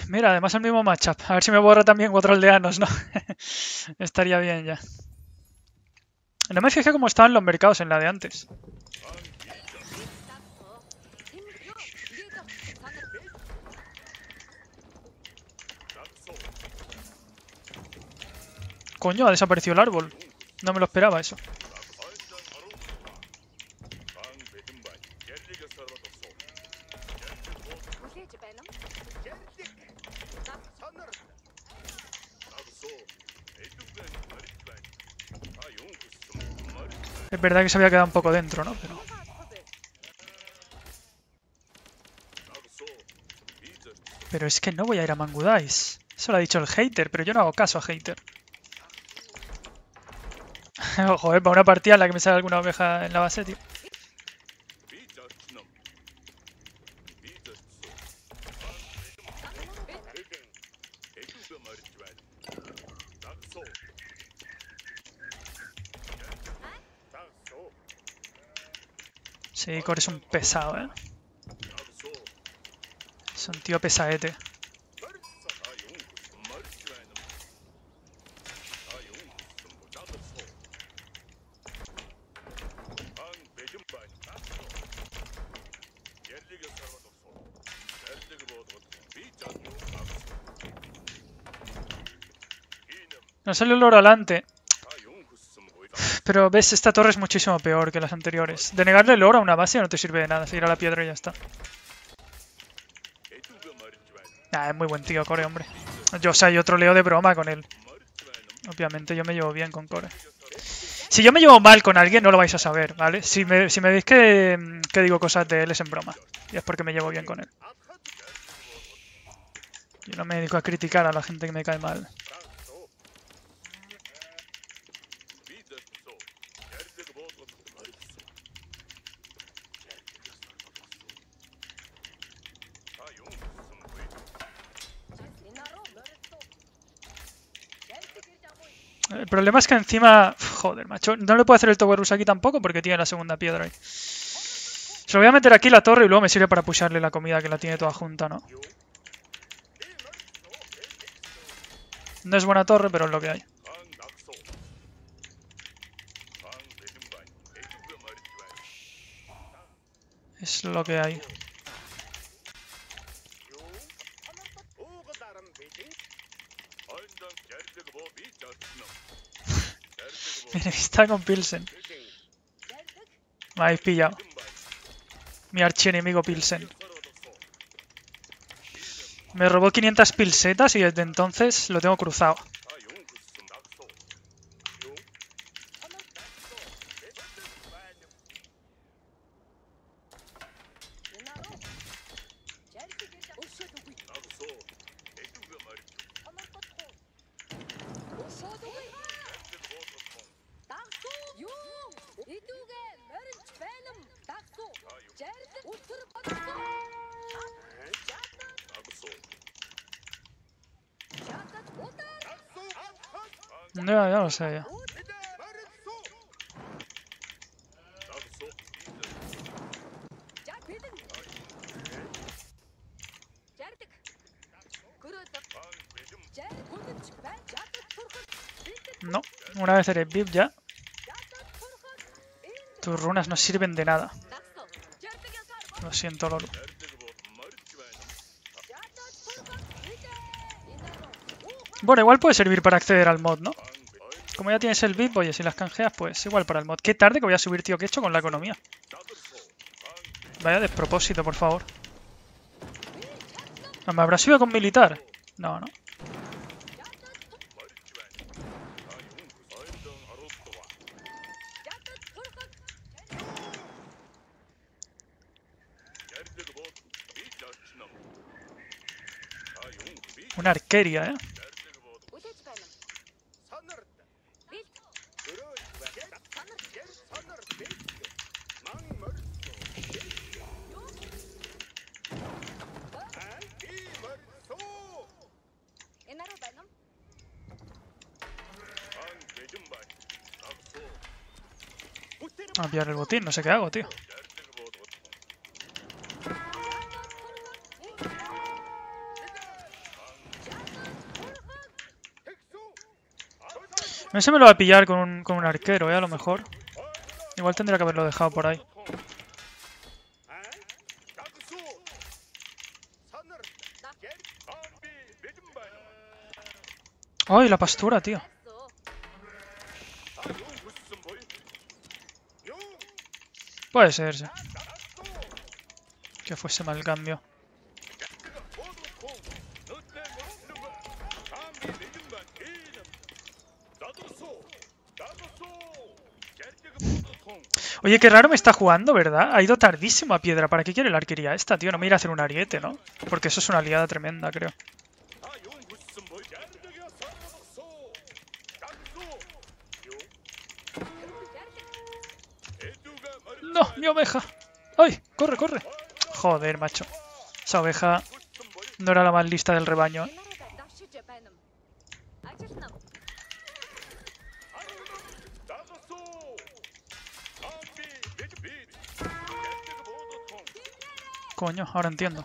Mira, además el mismo matchup. A ver si me borra también 4 aldeanos, ¿no? Estaría bien ya. No me fijé cómo estaban los mercados en la de antes. Coño, ha desaparecido el árbol. No me lo esperaba eso. Es verdad que se había quedado un poco dentro, ¿no? Pero es que no voy a ir a Mangudais. Eso lo ha dicho el hater, pero yo no hago caso a hater. Joder, para una partida en la que me sale alguna oveja en la base, tío. Sí, Core es un pesado, ¿eh? Es un tío pesaete. Nos sale el oro adelante. Pero ves, esta torre es muchísimo peor que las anteriores. De negarle el oro a una base no te sirve de nada. Seguir a la piedra y ya está. Es muy buen tío Core, hombre. Yo troleo de broma con él. Obviamente yo me llevo bien con Core. Si yo me llevo mal con alguien no lo vais a saber, ¿vale? Si me veis que digo cosas de él es en broma. Y es porque me llevo bien con él. Yo no me dedico a criticar a la gente que me cae mal. El problema es que encima... Joder, macho. No le puedo hacer el Tower Rush aquí tampoco porque tiene la segunda piedra ahí. Se lo voy a meter aquí la torre y luego me sirve para pusharle la comida que la tiene toda junta, ¿no? No es buena torre, pero es lo que hay. Es lo que hay. Está con Pilsen. Me habéis pillado. Mi archienemigo Pilsen. Me robó 500 pilsetas y desde entonces lo tengo cruzado. Ya lo sé, ya. No, una vez eres VIP ya. Tus runas no sirven de nada. Lo siento, Lolo. Bueno, igual puede servir para acceder al mod, ¿no? Como ya tienes el VIP, oye, si las canjeas, pues igual para el mod. Qué tarde que voy a subir, tío, que he hecho con la economía. Vaya despropósito, por favor. ¿No me habrá subido con militar? No, no. Una arqueria, ¿eh? A pillar el botín, no sé qué hago, tío. No se me lo va a pillar con un arquero, a lo mejor. Igual tendría que haberlo dejado por ahí. ¡Ay, la pastura, tío! Puede ser, sí. Que fuese mal cambio. Oye, qué raro me está jugando, ¿verdad? Ha ido tardísimo a piedra. ¿Para qué quiere la arquería esta, tío? No me irá a hacer un ariete, ¿no? Porque eso es una aliada tremenda, creo. ¡No! ¡Mi oveja! ¡Ay! ¡Corre, corre! Joder, macho. Esa oveja no era la más lista del rebaño. Coño, ahora entiendo.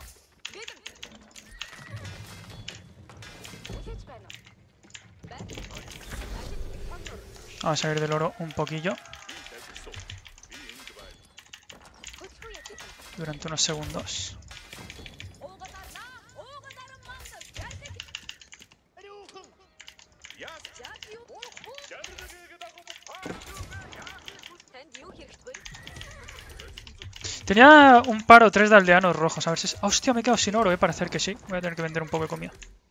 Vamos a salir del oro un poquillo. Durante unos segundos. Tenía un par o tres de aldeanos rojos. A ver si... ¡Hostia! Me he quedado sin oro, para hacer que sí. Voy a tener que vender un poco de comida.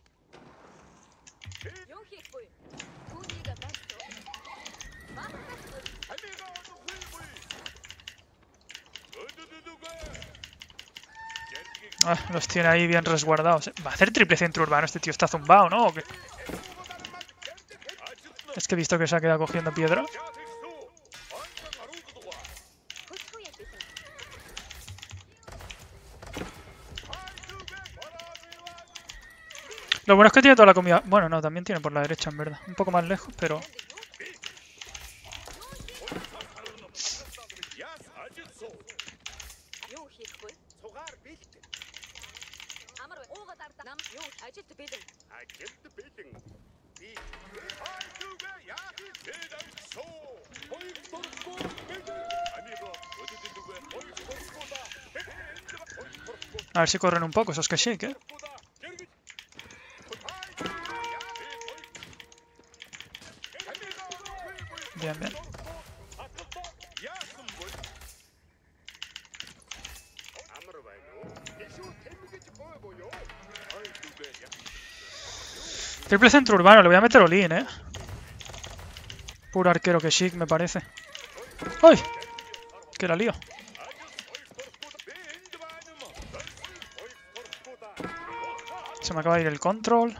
Ah, los tiene ahí bien resguardados. ¿Va a hacer triple centro urbano? Este tío está zumbado, ¿no? ¿O qué? Es que he visto que se ha quedado cogiendo piedra. Lo bueno es que tiene toda la comida. Bueno, no, también tiene por la derecha, en verdad. Un poco más lejos, pero... A ver si corren un poco, esos que sí, ¿eh? Bien, bien. Triple centro urbano, le voy a meter Olin, ¿eh? Puro arquero que chic, me parece. ¡Ay! Que la lío. Se me acaba de ir el control.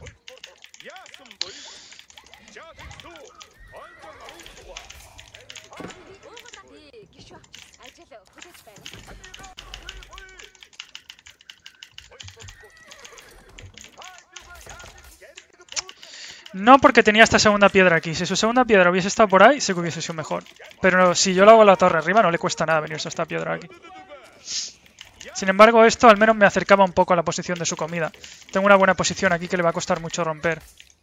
No porque tenía esta segunda piedra aquí. Si su segunda piedra hubiese estado por ahí, sé que hubiese sido mejor. Pero si yo lo hago a la torre arriba, no le cuesta nada venirse a esta piedra aquí. Sin embargo, esto al menos me acercaba un poco a la posición de su comida. Tengo una buena posición aquí que le va a costar mucho romper.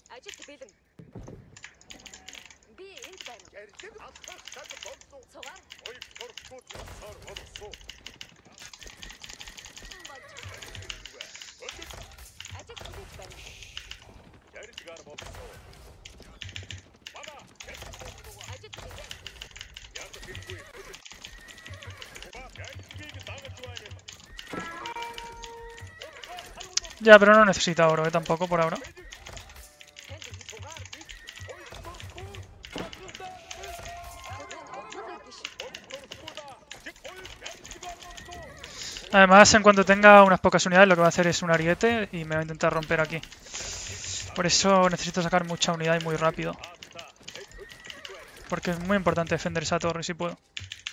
Ya, pero no necesita oro, tampoco por ahora. Además, en cuanto tenga unas pocas unidades, lo que va a hacer es un ariete y me va a intentar romper aquí. Por eso necesito sacar mucha unidad y muy rápido. Porque es muy importante defender esa torre si puedo.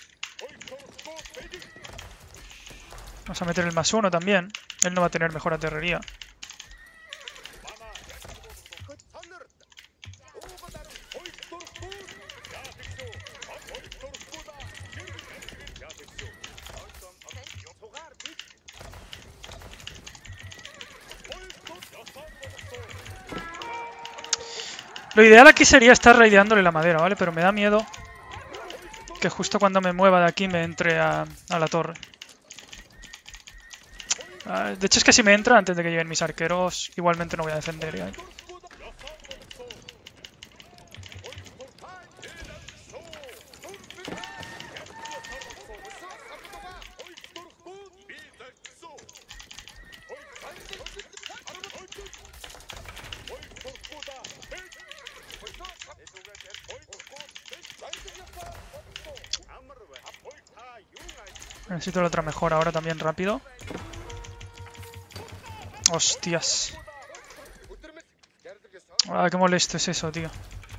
Vamos a meter el +1 también. Él no va a tener mejor aterrería. Lo ideal aquí sería estar raideándole la madera, ¿vale? Pero me da miedo que justo cuando me mueva de aquí me entre a la torre. De hecho es que si me entra antes de que lleguen mis arqueros, igualmente no voy a defender, ¿eh? Necesito la otra mejora ahora también rápido. Hostias. Ah, qué molesto es eso, tío.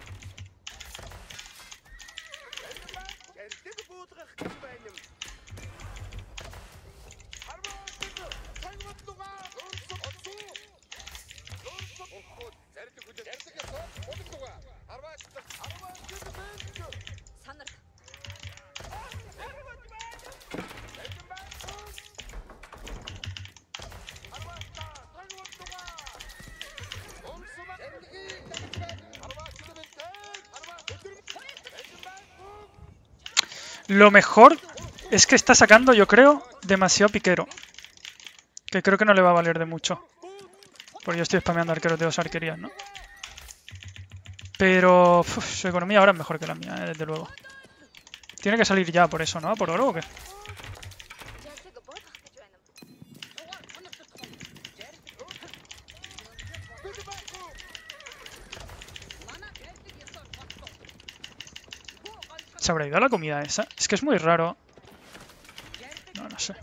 Lo mejor es que está sacando, yo creo, demasiado piquero. Que creo que no le va a valer de mucho. Porque yo estoy spameando arqueros de 2 arquerías, ¿no? Pero su economía ahora es mejor que la mía, desde luego. Tiene que salir ya por eso, ¿no? ¿Por oro o qué? ¿Se habrá ido a la comida esa? Es que es muy raro. No, no sé.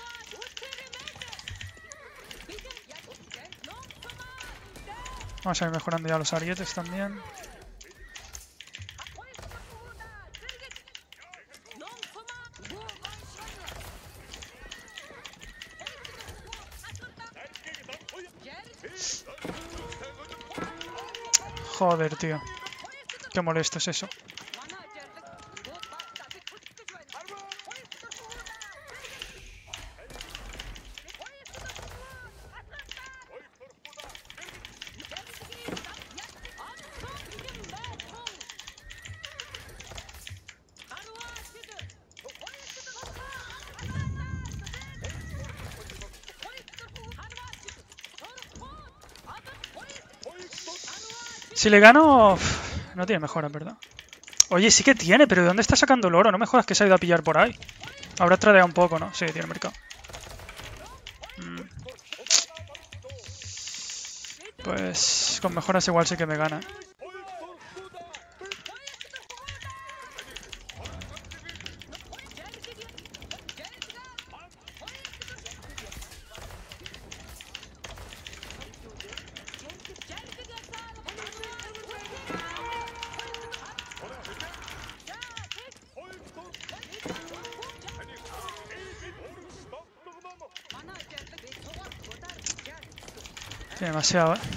Vamos a ir mejorando ya los arietes también. Joder, tío. Qué molesto es eso. Si le gano... No tiene mejora, ¿verdad? Oye, sí que tiene, pero ¿de dónde está sacando el oro? No me jodas que se ha ido a pillar por ahí. Habrá tradeado un poco, ¿no? Sí, tiene mercado. Pues con mejoras igual sí que me gana. Tiene demasiado, ¿eh?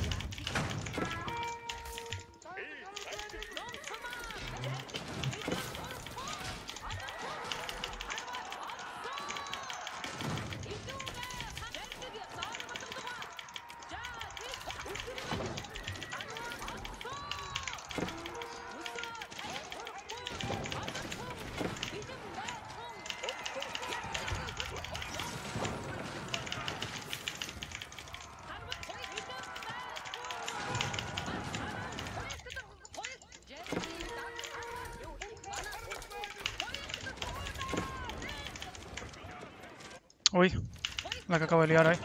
Uy, la que acabo de liar ahí.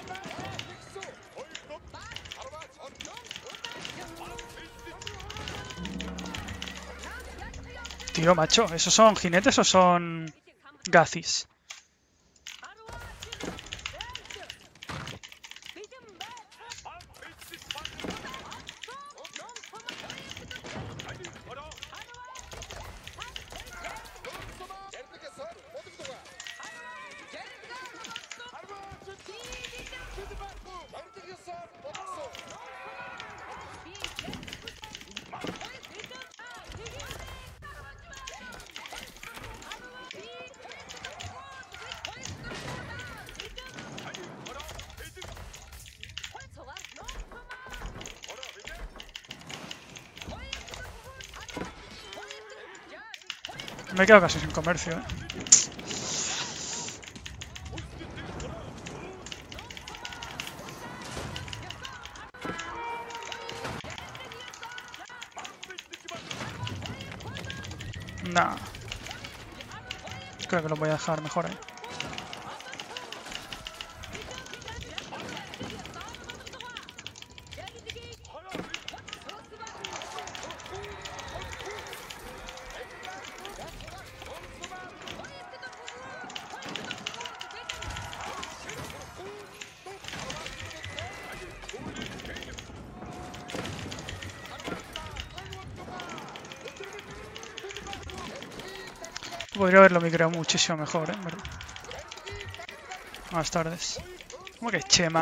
Tío, macho, ¿esos son jinetes o son gazis? Me he quedado casi sin comercio, ¿eh? Nah. Creo que lo voy a dejar mejor ahí. Podría haberlo migrado muchísimo mejor, ¿eh? Más tardes. ¿Cómo que Chema?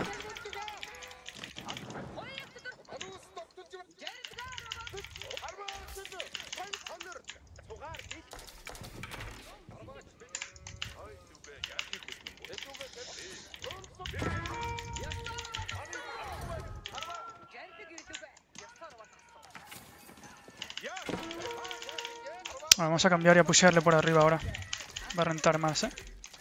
Vamos a cambiar y a pushearle por arriba ahora. Va a rentar más, ¿eh?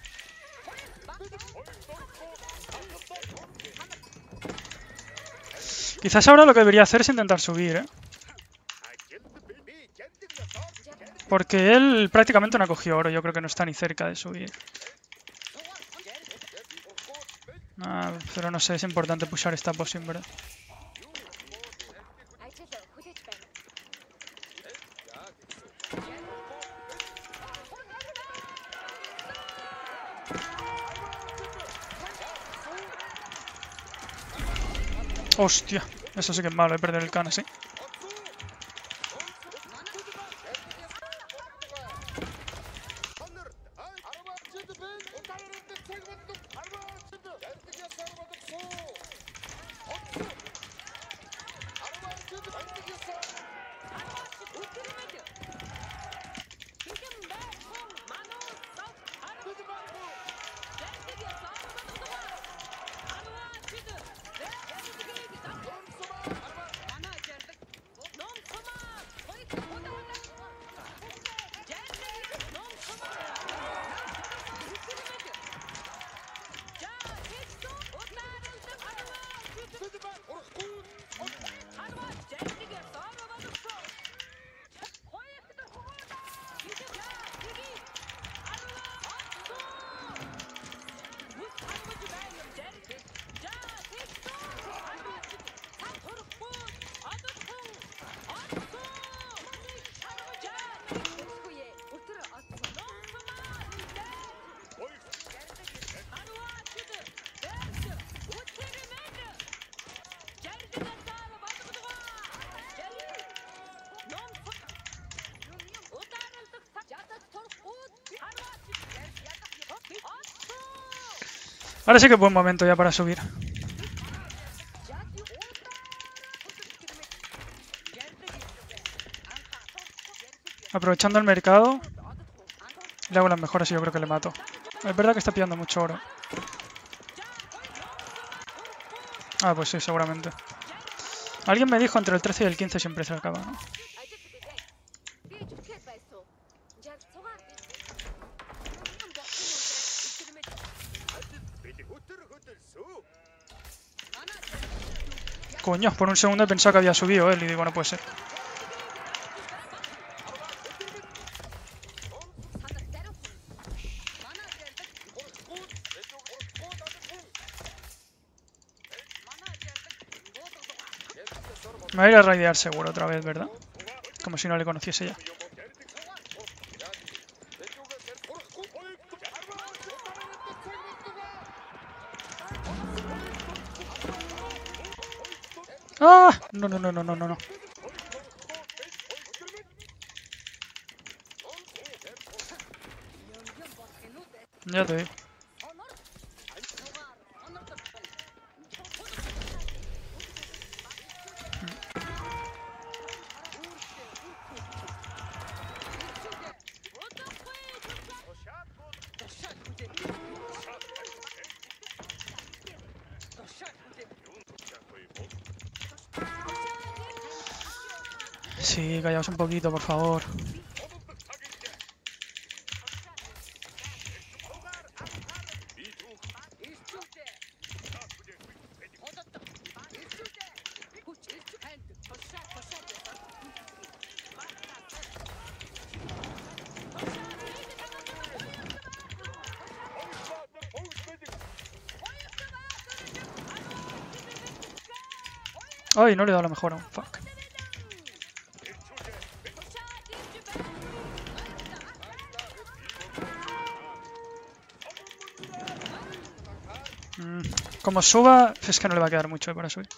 Quizás ahora lo que debería hacer es intentar subir, ¿eh? Porque él prácticamente no ha cogido oro. Yo creo que no está ni cerca de subir. Ah, pero no sé, es importante pushar esta poción, ¿verdad? Hostia, eso sí que es malo, he perdido el can así. Ahora sí que es buen momento ya para subir. Aprovechando el mercado, le hago las mejoras y yo creo que le mato. Es verdad que está pillando mucho oro. Ah, pues sí, seguramente. Alguien me dijo entre el 13 y el 15 siempre se acaba, ¿no? Coño, por un segundo he pensado que había subido él y digo, no puede ser. Me va a ir a raidear seguro otra vez, ¿verdad? Como si no le conociese ya. ¡Ah! No, no, no, no, no, no. Ya te digo. Sí, callaos un poquito, por favor. Ay, no le he dado la mejor aún. Fuck. Como suba, es que no le va a quedar mucho para subir.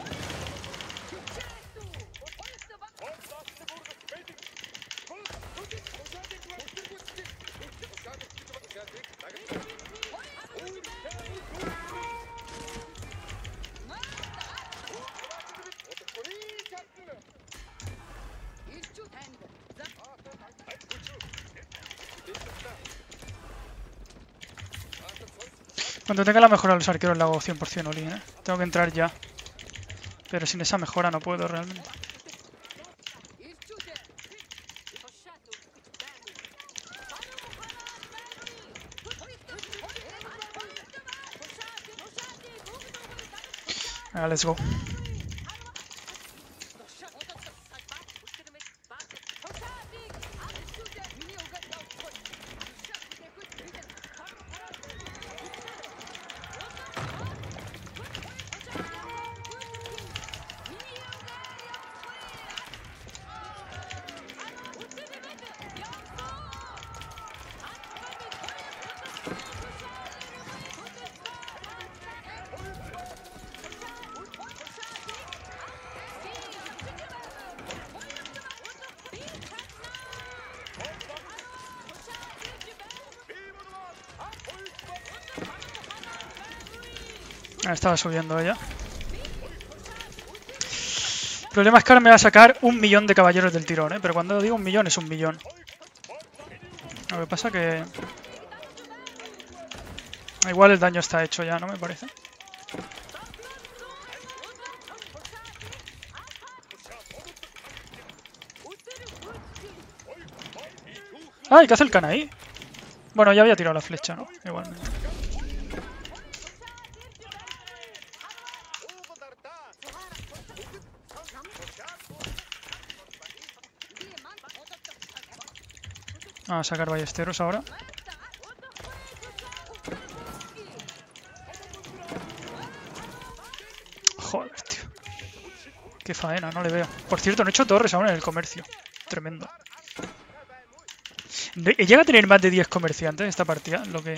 Cuando tenga la mejora de los arqueros le hago 100% all-in, ¿eh? Tengo que entrar ya. Pero sin esa mejora no puedo realmente. Venga, let's go. Estaba subiendo ella. El problema es que ahora me va a sacar 1.000.000 de caballeros del tirón, ¿eh? Pero cuando digo 1.000.000 es 1.000.000. Lo que pasa que... igual el daño está hecho ya, ¿no? Me parece. ¡Ay! ¿Qué hace el can ahí? Bueno, ya había tirado la flecha, ¿no? Igualmente. Vamos a sacar ballesteros ahora. Joder, tío. Qué faena, no le veo. Por cierto, no he hecho torres aún en el comercio. Tremendo. Llega a tener más de 10 comerciantes en esta partida, lo que...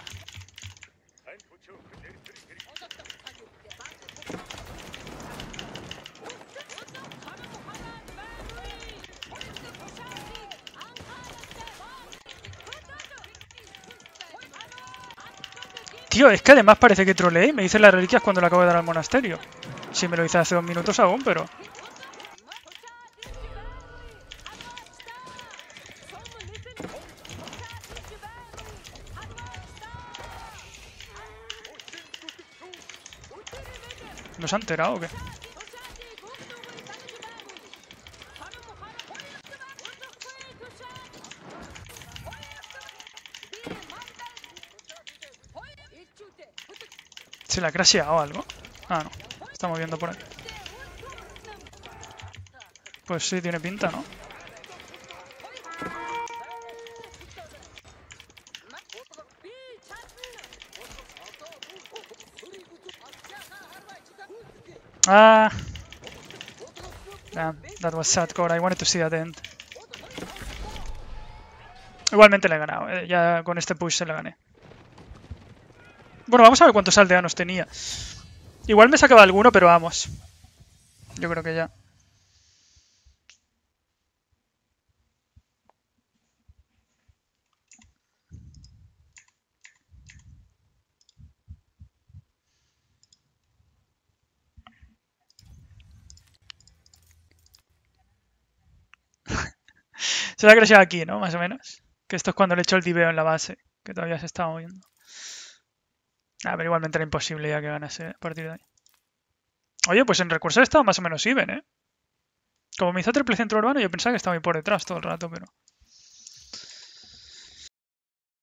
Tío, es que además parece que troleé y me hice las reliquias cuando le acabo de dar al monasterio. Sí, me lo hice hace 2 minutos aún, pero... ¿No se ha enterado o qué? ¿Se le ha crasheado algo? Ah, no. Está moviendo por aquí. Pues sí, tiene pinta, ¿no? Ah. Damn, that was sad, Core. I wanted to see that end. Igualmente le he ganado. Ya con este push se le gané. Bueno, vamos a ver cuántos aldeanos tenía. Igual me sacaba alguno, pero vamos. Yo creo que ya. Se la ha crasheado aquí, ¿no? Más o menos. Que esto es cuando le echo el diveo en la base. Que todavía se está moviendo. Ah, pero igualmente era imposible ya que ganase a partir de ahí. Oye, pues en recursos he estado más o menos even, ¿eh? Como me hizo triple centro urbano, yo pensaba que estaba ahí por detrás todo el rato, pero...